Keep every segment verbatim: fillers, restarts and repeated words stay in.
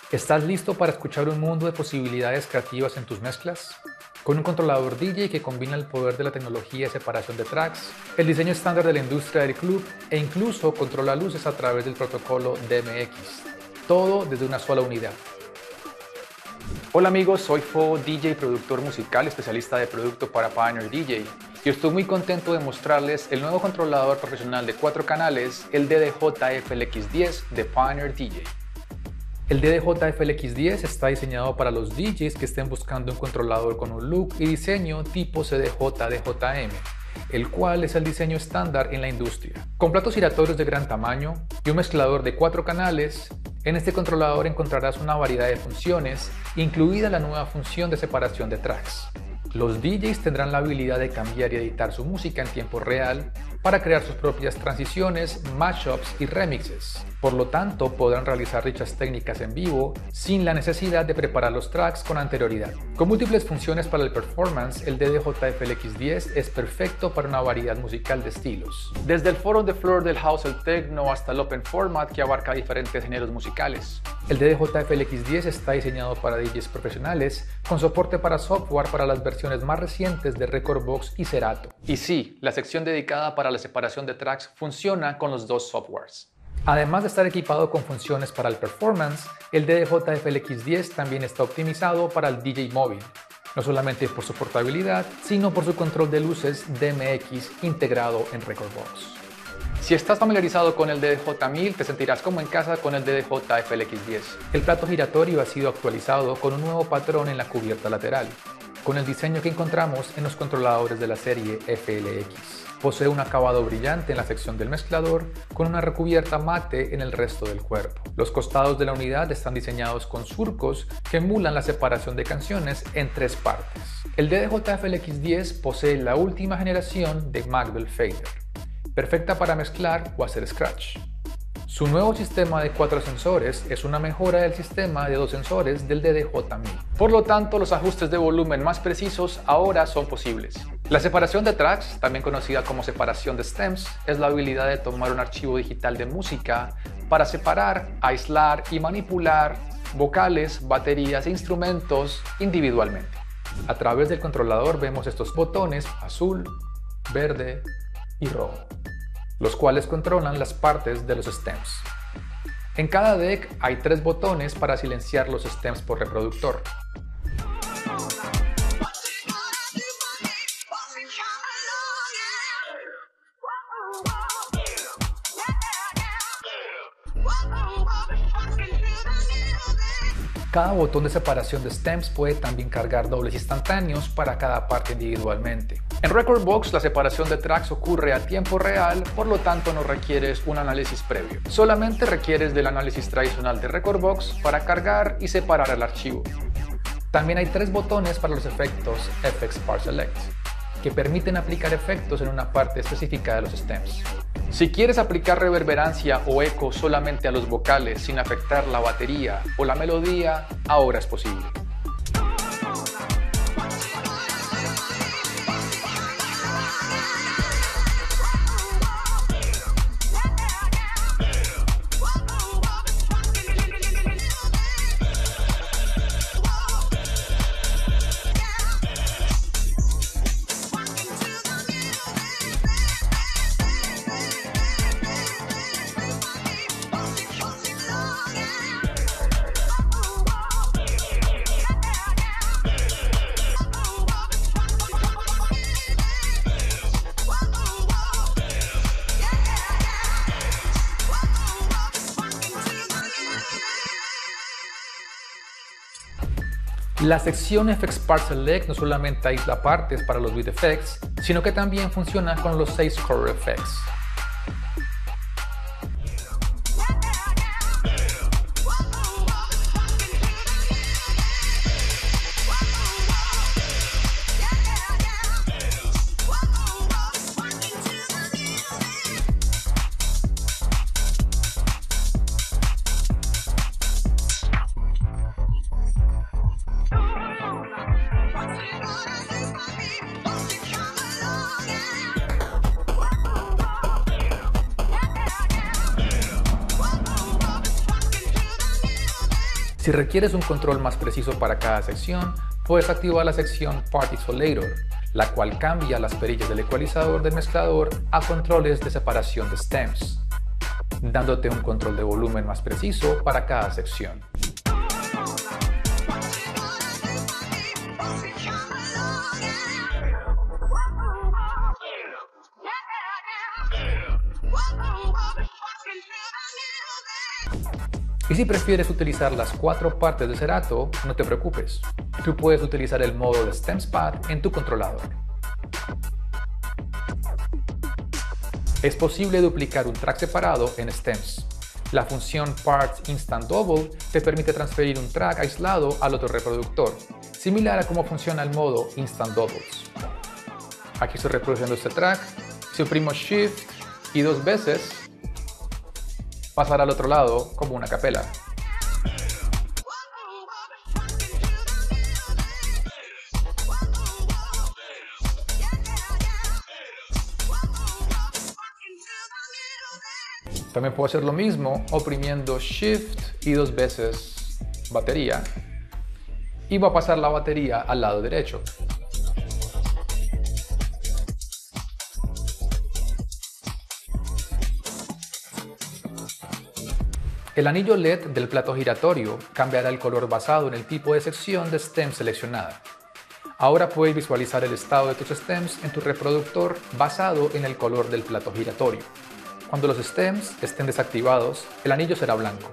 ¿Estás listo para escuchar un mundo de posibilidades creativas en tus mezclas? Con un controlador D J que combina el poder de la tecnología de separación de tracks, el diseño estándar de la industria del club e incluso controla luces a través del protocolo D M X. Todo desde una sola unidad. Hola amigos, soy Fo, D J y productor musical, especialista de producto para Pioneer D J. Y estoy muy contento de mostrarles el nuevo controlador profesional de cuatro canales, el D D J F L X diez de Pioneer D J. El D D J F L X diez está diseñado para los D Js que estén buscando un controlador con un look y diseño tipo C D J D J M, el cual es el diseño estándar en la industria. Con platos giratorios de gran tamaño y un mezclador de cuatro canales, en este controlador encontrarás una variedad de funciones, incluida la nueva función de separación de tracks. Los D Js tendrán la habilidad de cambiar y editar su música en tiempo real para crear sus propias transiciones, mashups y remixes. Por lo tanto, podrán realizar dichas técnicas en vivo sin la necesidad de preparar los tracks con anterioridad. Con múltiples funciones para el performance, el D D J F L X diez es perfecto para una variedad musical de estilos. Desde el foro de floor del house al techno hasta el open format que abarca diferentes géneros musicales. El D D J F L X diez está diseñado para D Js profesionales con soporte para software para las versiones más recientes de Rekordbox y Serato. Y sí, la sección dedicada para la separación de tracks funciona con los dos softwares. Además de estar equipado con funciones para el performance, el D D J F L X diez también está optimizado para el D J móvil, no solamente por su portabilidad, sino por su control de luces D M X integrado en Rekordbox. Si estás familiarizado con el D D J mil, te sentirás como en casa con el D D J F L X diez. El plato giratorio ha sido actualizado con un nuevo patrón en la cubierta lateral, con el diseño que encontramos en los controladores de la serie F L X. Posee un acabado brillante en la sección del mezclador, con una recubierta mate en el resto del cuerpo. Los costados de la unidad están diseñados con surcos que emulan la separación de canciones en tres partes. El D D J F L X diez posee la última generación de Magwell Fader, perfecta para mezclar o hacer scratch. Su nuevo sistema de cuatro sensores es una mejora del sistema de dos sensores del D D J mil. Por lo tanto, los ajustes de volumen más precisos ahora son posibles. La separación de tracks, también conocida como separación de stems, es la habilidad de tomar un archivo digital de música para separar, aislar y manipular vocales, baterías e instrumentos individualmente. A través del controlador vemos estos botones azul, verde y rojo, los cuales controlan las partes de los stems. En cada deck hay tres botones para silenciar los stems por reproductor. Cada botón de separación de stems puede también cargar dobles instantáneos para cada parte individualmente. En Rekordbox la separación de tracks ocurre a tiempo real, por lo tanto no requieres un análisis previo. Solamente requieres del análisis tradicional de Rekordbox para cargar y separar el archivo. También hay tres botones para los efectos F X Part Select, que permiten aplicar efectos en una parte específica de los stems. Si quieres aplicar reverberancia o eco solamente a los vocales sin afectar la batería o la melodía, ahora es posible. La sección F X Part Select no solamente aísla partes para los beat effects, sino que también funciona con los seis core effects. Si requieres un control más preciso para cada sección, puedes activar la sección Part Isolator, la cual cambia las perillas del ecualizador del mezclador a controles de separación de stems, dándote un control de volumen más preciso para cada sección. Y si prefieres utilizar las cuatro partes de Serato, no te preocupes. Tú puedes utilizar el modo de Stems Pad en tu controlador. Es posible duplicar un track separado en Stems. La función Parts Instant Double te permite transferir un track aislado al otro reproductor, similar a cómo funciona el modo Instant Doubles. Aquí estoy reproduciendo este track. Si oprimo Shift y dos veces, pasará al otro lado como una capela. También puedo hacer lo mismo oprimiendo Shift y dos veces batería, y va a pasar la batería al lado derecho. El anillo L E D del plato giratorio cambiará el color basado en el tipo de sección de stem seleccionada. Ahora puedes visualizar el estado de tus stems en tu reproductor basado en el color del plato giratorio. Cuando los stems estén desactivados, el anillo será blanco.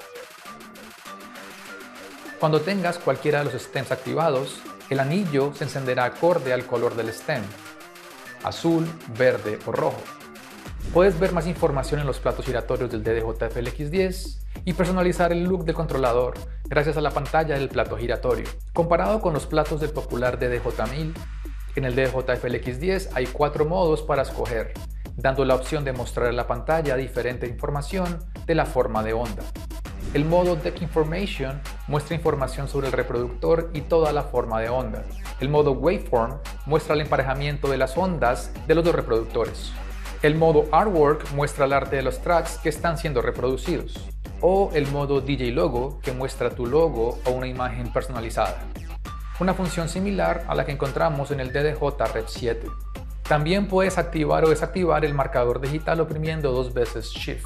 Cuando tengas cualquiera de los stems activados, el anillo se encenderá acorde al color del stem, azul, verde o rojo. Puedes ver más información en los platos giratorios del D D J F L X diez y personalizar el look del controlador gracias a la pantalla del plato giratorio. Comparado con los platos del popular D D J mil, en el D D J F L X diez hay cuatro modos para escoger, dando la opción de mostrar en la pantalla diferente información de la forma de onda. El modo Deck Information muestra información sobre el reproductor y toda la forma de onda. El modo Waveform muestra el emparejamiento de las ondas de los dos reproductores. El modo Artwork muestra el arte de los tracks que están siendo reproducidos. O el modo D J Logo, que muestra tu logo o una imagen personalizada. Una función similar a la que encontramos en el D D J Rev siete. También puedes activar o desactivar el marcador digital oprimiendo dos veces Shift.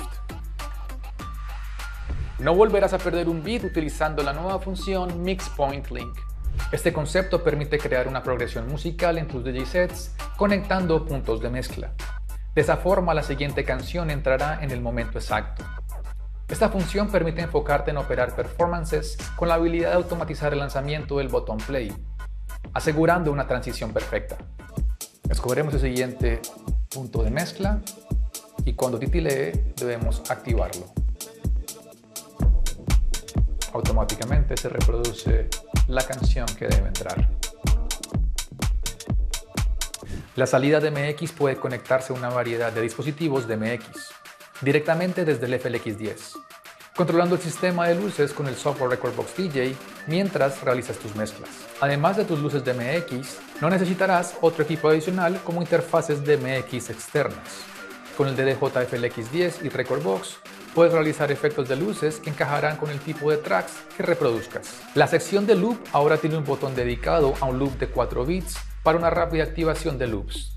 No volverás a perder un beat utilizando la nueva función Mix Point Link. Este concepto permite crear una progresión musical en tus D J sets conectando puntos de mezcla. De esa forma, la siguiente canción entrará en el momento exacto. Esta función permite enfocarte en operar performances con la habilidad de automatizar el lanzamiento del botón play, asegurando una transición perfecta. Escogeremos el siguiente punto de mezcla y cuando titilee debemos activarlo. Automáticamente se reproduce la canción que debe entrar. La salida de M X puede conectarse a una variedad de dispositivos de M X, directamente desde el F L X diez, controlando el sistema de luces con el software Rekordbox D J mientras realizas tus mezclas. Además de tus luces de M X, no necesitarás otro equipo adicional como interfaces de M X externas. Con el D D J F L X diez y Rekordbox puedes realizar efectos de luces que encajarán con el tipo de tracks que reproduzcas. La sección de loop ahora tiene un botón dedicado a un loop de cuatro bits para una rápida activación de loops.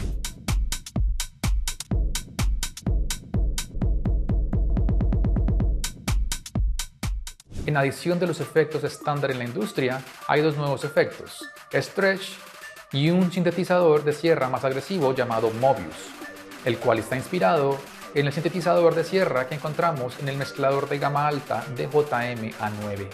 En adición de los efectos estándar en la industria, hay dos nuevos efectos, Stretch y un sintetizador de sierra más agresivo llamado Mobius, el cual está inspirado en el sintetizador de sierra que encontramos en el mezclador de gama alta de J M A nueve.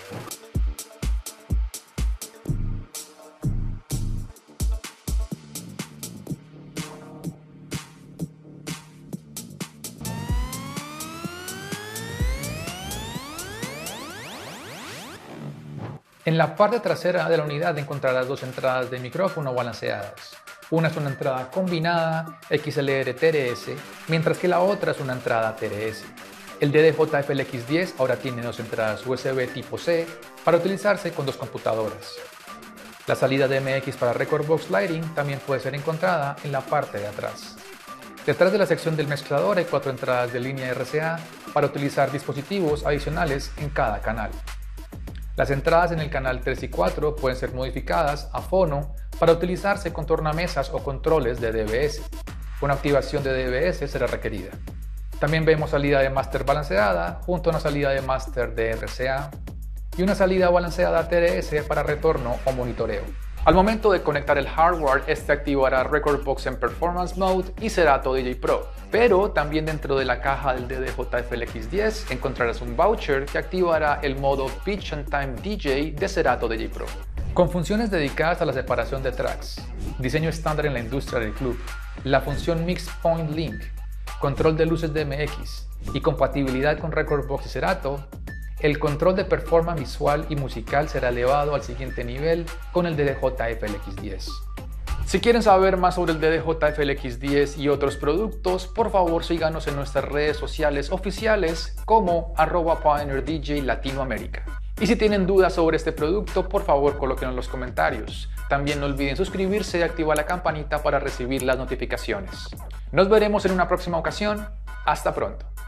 En la parte trasera de la unidad encontrarás dos entradas de micrófono balanceadas. Una es una entrada combinada X L R T R S, mientras que la otra es una entrada T R S. El D D J F L X diez ahora tiene dos entradas U S B tipo C para utilizarse con dos computadoras. La salida de M X para Rekordbox Lighting también puede ser encontrada en la parte de atrás. Detrás de la sección del mezclador hay cuatro entradas de línea R C A para utilizar dispositivos adicionales en cada canal. Las entradas en el canal tres y cuatro pueden ser modificadas a fono para utilizarse con tornamesas o controles de D B S. Una activación de D B S será requerida. También vemos salida de máster balanceada junto a una salida de máster de R C A y una salida balanceada T D S para retorno o monitoreo. Al momento de conectar el hardware, este activará Rekordbox en Performance Mode y Serato D J Pro. Pero también dentro de la caja del D D J F L X diez encontrarás un voucher que activará el modo Pitch and Time D J de Serato D J Pro. Con funciones dedicadas a la separación de tracks, diseño estándar en la industria del club, la función Mix Point Link, control de luces D M X y compatibilidad con Rekordbox y Serato, el control de performance visual y musical será elevado al siguiente nivel con el D D J F L X diez. Si quieren saber más sobre el D D J F L X diez y otros productos, por favor síganos en nuestras redes sociales oficiales como arroba Pioneer D J Latinoamérica. Y si tienen dudas sobre este producto, por favor colóquenlo en los comentarios. También no olviden suscribirse y activar la campanita para recibir las notificaciones. Nos veremos en una próxima ocasión. Hasta pronto.